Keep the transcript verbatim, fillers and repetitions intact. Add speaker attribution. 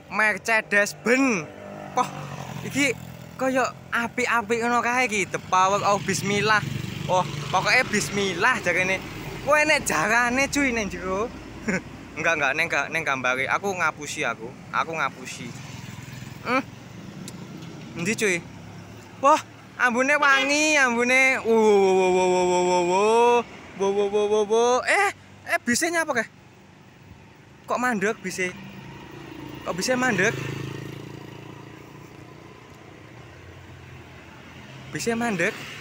Speaker 1: Mercedes Benz. Poh, iki kaya apik-apik ngono kae iki, the power of bismillah. Oh, pokoknya bismillah jarene. Kowe nek jarane cuy ning jero. Enggak enggak neng neng gambare. Aku ngapusi aku. Aku ngapusi. Hmm. Endi cuy? Wah, ambune wangi, ambune. Wo wo wo wo wo wo wo wo. Wo wo wo wo wo. Eh, eh bise nyapa kae? Kok mandek bise? Kok bise mandek? Bise mandek?